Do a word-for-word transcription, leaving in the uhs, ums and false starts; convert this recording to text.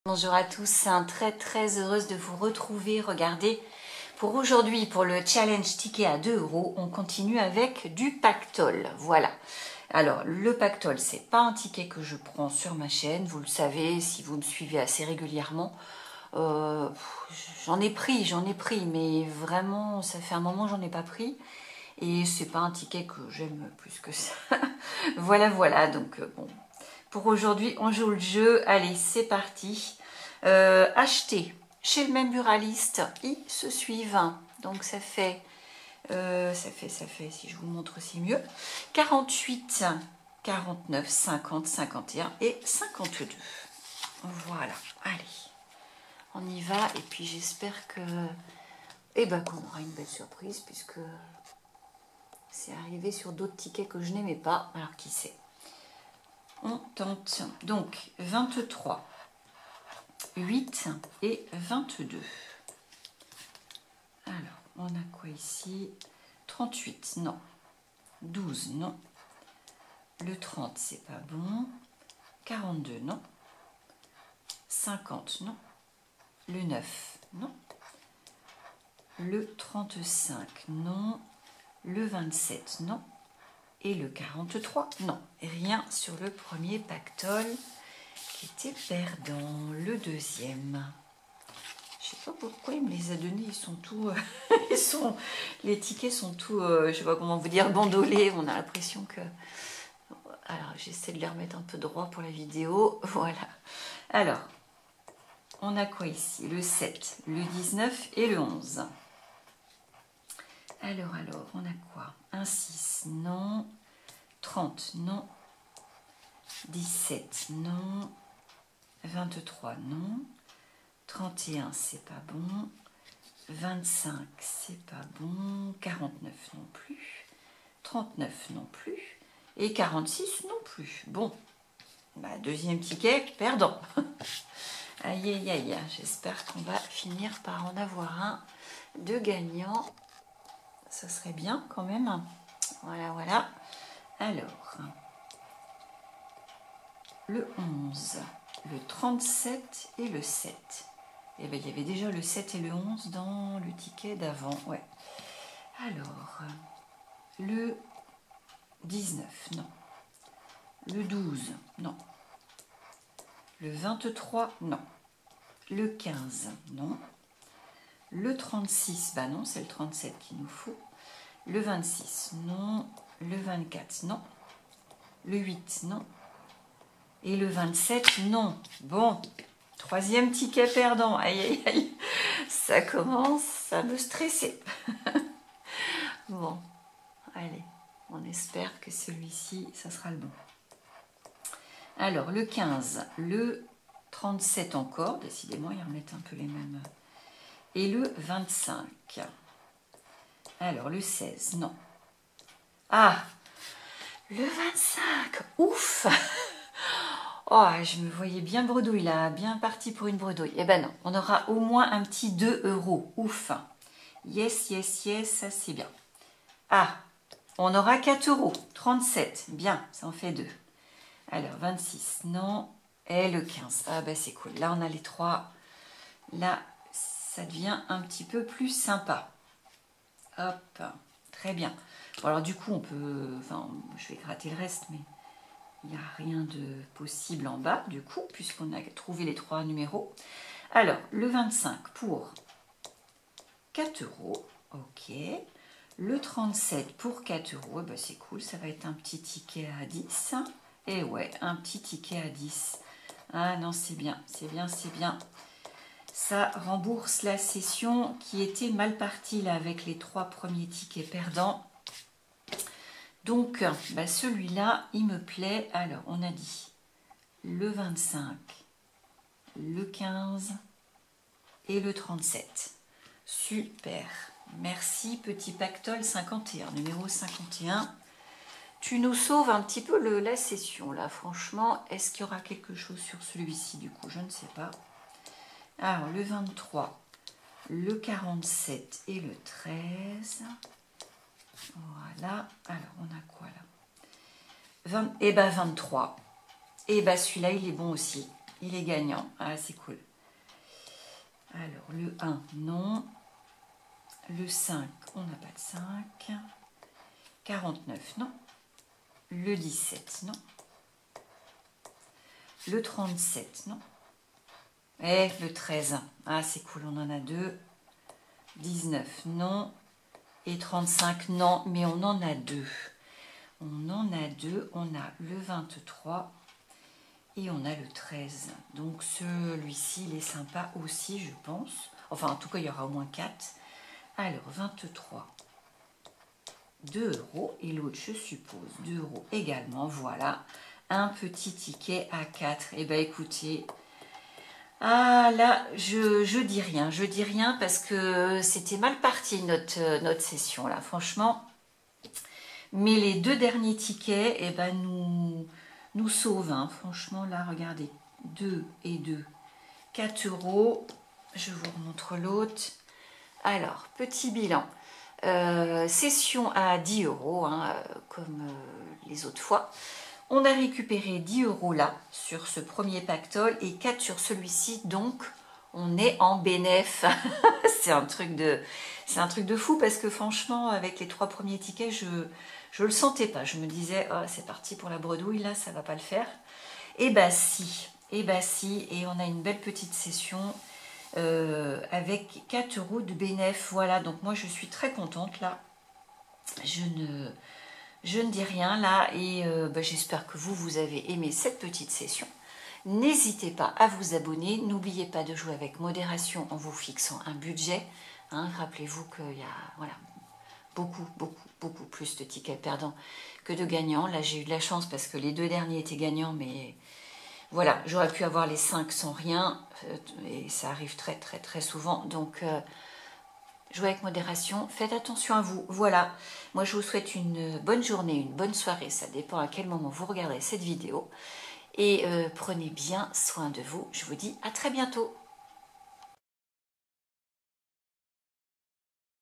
Bonjour à tous, hein, très très heureuse de vous retrouver. Regardez, pour aujourd'hui, pour le challenge ticket à deux euros, on continue avec du pactole. Voilà. Alors, le pactole, c'est pas un ticket que je prends sur ma chaîne, vous le savez, si vous me suivez assez régulièrement. Euh, j'en ai pris, j'en ai pris, mais vraiment, ça fait un moment que j'en ai pas pris. Et c'est pas un ticket que j'aime plus que ça. Voilà, voilà, donc euh, bon. Pour aujourd'hui, on joue le jeu. Allez, c'est parti. Euh, acheter chez le même buraliste, ils se suivent. Donc ça fait, euh, ça fait, ça fait, si je vous montre c'est mieux, quarante-huit, quarante-neuf, cinquante, cinquante et un et cinquante-deux. Voilà, allez, on y va. Et puis j'espère que, eh ben, qu'on aura une belle surprise puisque c'est arrivé sur d'autres tickets que je n'aimais pas. Alors qui sait? On tente. Donc vingt-trois, huit et vingt-deux. Alors, on a quoi ici? trente-huit, non. douze, non. Le trente, c'est pas bon. quarante-deux, non. cinquante, non. Le neuf, non. Le trente-cinq, non. Le vingt-sept, non. Et le quarante-trois, non. Rien sur le premier pactole qui était perdant. Le deuxième, je sais pas pourquoi il me les a donnés, ils sont tous, euh, ils sont, les tickets sont tous, euh, je sais pas comment vous dire, bandolés. On a l'impression que, alors j'essaie de les remettre un peu droit pour la vidéo. Voilà. Alors, on a quoi ici? Le sept, le dix-neuf et le onze. Alors, alors, on a quoi? Un six, non. trente, non. dix-sept, non. vingt-trois, non. trente et un, c'est pas bon. vingt-cinq, c'est pas bon. quarante-neuf non plus. trente-neuf non plus. Et quarante-six non plus. Bon, bah, deuxième ticket perdant. Aïe, aïe, aïe. J'espère qu'on va finir par en avoir un de gagnant. Ça serait bien quand même. Voilà, voilà. Alors, le onze, le trente-sept et le sept. Et bien, il y avait déjà le sept et le onze dans le ticket d'avant. Ouais. Alors, le dix-neuf, non. Le douze, non. Le vingt-trois, non. Le quinze, non. Le trente-six, bah non, c'est le trente-sept qu'il nous faut. Le vingt-six, non. Le vingt-quatre, non. Le huit, non. Et le vingt-sept, non. Bon, troisième ticket perdant. Aïe, aïe, aïe. Ça commence à me stresser. Bon, allez, on espère que celui-ci, ça sera le bon. Alors, le quinze, le trente-sept encore. Décidément, ils remettent un peu les mêmes. Et le vingt-cinq. Alors, le seize, non. Ah, le vingt-cinq, ouf. Oh, je me voyais bien bredouille là, bien parti pour une bredouille. Eh ben non, on aura au moins un petit deux euros. Ouf. Yes, yes, yes, ça c'est bien. Ah, on aura quatre euros. trente-sept, bien, ça en fait deux. Alors, vingt-six, non. Et le quinze, ah ben c'est cool. Là, on a les trois. Là, ça devient un petit peu plus sympa. Hop, très bien. Bon, alors du coup, on peut... Enfin, je vais gratter le reste, mais... Il n'y a rien de possible en bas, du coup, puisqu'on a trouvé les trois numéros. Alors, le vingt-cinq pour quatre euros. Ok. Le trente-sept pour quatre euros. Ben, c'est cool, ça va être un petit ticket à dix. Et ouais, un petit ticket à dix. Ah non, c'est bien, c'est bien, c'est bien. Ça rembourse la session qui était mal partie là avec les trois premiers tickets perdants. Donc, bah celui-là, il me plaît. Alors, on a dit le vingt-cinq, le quinze et le trente-sept. Super. Merci, petit pactole cinquante et un, numéro cinquante et un. Tu nous sauves un petit peu le, la session, là. Franchement, est-ce qu'il y aura quelque chose sur celui-ci, du coup? Je ne sais pas. Alors, le vingt-trois, le quarante-sept et le treize. Voilà, alors on a quoi là? vingt, et ben vingt-trois. Et ben celui-là il est bon aussi. il est gagnant. Ah, c'est cool. Alors, le un, non. Le cinq, on n'a pas de cinq. quarante-neuf, non. Le dix-sept, non. Le trente-sept, non. Et le treize. Ah, c'est cool, on en a deux. dix-neuf, non. Et trente-cinq, non. Mais on en a deux. On en a deux. On a le vingt-trois et on a le treize. Donc, celui-ci, il est sympa aussi, je pense. Enfin, en tout cas, il y aura au moins quatre. Alors, vingt-trois. deux euros. Et l'autre, je suppose, deux euros également. Voilà. Un petit ticket à quatre. Eh bien, écoutez... Ah là, je, je dis rien, je dis rien parce que c'était mal parti notre, notre session là, franchement. Mais les deux derniers tickets, eh ben, nous, nous sauvent, hein. Franchement là, regardez, deux et deux, quatre euros. Je vous remontre l'autre. Alors, petit bilan. Euh, session à dix euros, hein, comme euh, les autres fois. On a récupéré dix euros là, sur ce premier pactole, et quatre sur celui-ci, donc on est en bénéf. C'est un truc de c'est un truc de fou, parce que franchement, avec les trois premiers tickets, je je le sentais pas. Je me disais, oh, c'est parti pour la bredouille, là, ça va pas le faire. Et bah si, et bah si, et on a une belle petite session euh, avec quatre euros de bénéf. Voilà, donc moi je suis très contente là. Je ne... Je ne dis rien là et euh, bah, j'espère que vous, vous avez aimé cette petite session. N'hésitez pas à vous abonner. N'oubliez pas de jouer avec modération en vous fixant un budget. Hein, rappelez-vous qu'il y a voilà, beaucoup, beaucoup, beaucoup plus de tickets perdants que de gagnants. Là, j'ai eu de la chance parce que les deux derniers étaient gagnants, mais voilà, j'aurais pu avoir les cinq sans rien. Et ça arrive très, très, très souvent. Donc... Euh, jouez avec modération, faites attention à vous. Voilà, moi je vous souhaite une bonne journée, une bonne soirée, ça dépend à quel moment vous regarderez cette vidéo. Et euh, prenez bien soin de vous, je vous dis à très bientôt.